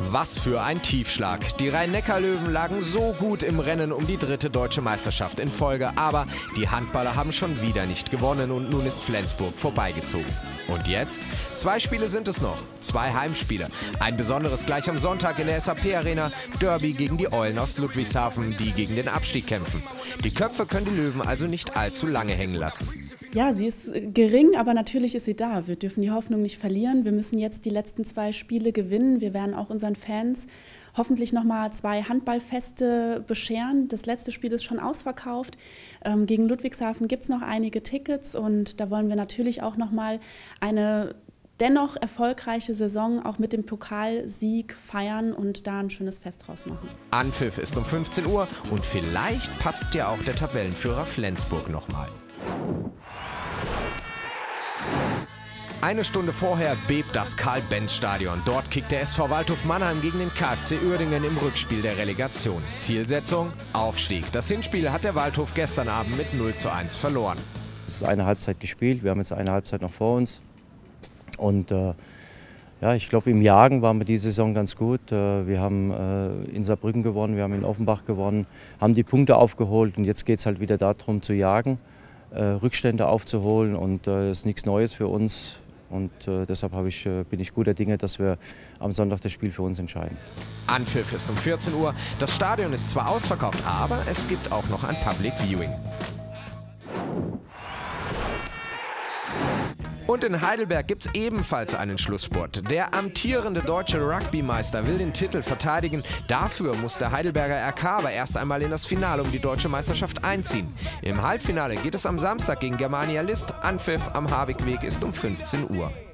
Was für ein Tiefschlag. Die Rhein-Neckar-Löwen lagen so gut im Rennen um die 3. deutsche Meisterschaft in Folge. Aber die Handballer haben schon wieder nicht gewonnen und nun ist Flensburg vorbeigezogen. Und jetzt? 2 Spiele sind es noch. 2 Heimspiele. Ein besonderes gleich am Sonntag in der SAP-Arena. Derby gegen die Eulen aus Ludwigshafen, die gegen den Abstieg kämpfen. Die Köpfe können die Löwen also nicht allzu lange hängen lassen. Ja, sie ist gering, aber natürlich ist sie da. Wir dürfen die Hoffnung nicht verlieren. Wir müssen jetzt die letzten 2 Spiele gewinnen. Wir werden auch unseren Fans hoffentlich nochmal 2 Handballfeste bescheren. Das letzte Spiel ist schon ausverkauft. Gegen Ludwigshafen gibt es noch einige Tickets und da wollen wir natürlich auch nochmal eine dennoch erfolgreiche Saison auch mit dem Pokalsieg feiern und da ein schönes Fest draus machen. Anpfiff ist um 15 Uhr und vielleicht patzt ja auch der Tabellenführer Flensburg nochmal. Eine Stunde vorher bebt das Karl-Benz-Stadion. Dort kickt der SV Waldhof Mannheim gegen den KfC Uerdingen im Rückspiel der Relegation. Zielsetzung? Aufstieg. Das Hinspiel hat der Waldhof gestern Abend mit 0:1 verloren. Es ist eine Halbzeit gespielt, wir haben jetzt eine Halbzeit noch vor uns. Und ja, ich glaube, im Jagen waren wir diese Saison ganz gut. Wir haben in Saarbrücken gewonnen, wir haben in Offenbach gewonnen, haben die Punkte aufgeholt und jetzt geht es halt wieder darum zu jagen, Rückstände aufzuholen und das ist nichts Neues für uns. Und deshalb bin ich guter Dinge, dass wir am Sonntag das Spiel für uns entscheiden. Anpfiff ist um 14 Uhr. Das Stadion ist zwar ausverkauft, aber es gibt auch noch ein Public Viewing. Und in Heidelberg gibt es ebenfalls einen Schlussspurt. Der amtierende deutsche Rugbymeister will den Titel verteidigen. Dafür muss der Heidelberger RK aber erst einmal in das Finale um die deutsche Meisterschaft einziehen. Im Halbfinale geht es am Samstag gegen Germania List. Anpfiff am Harwigweg ist um 15 Uhr.